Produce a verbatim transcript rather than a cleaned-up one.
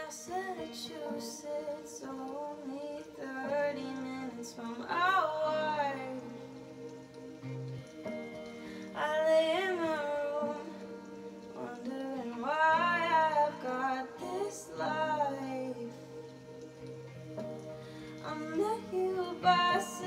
Massachusetts, only thirty minutes from our wife. I lay in my room, wondering why I've got this life. I met you by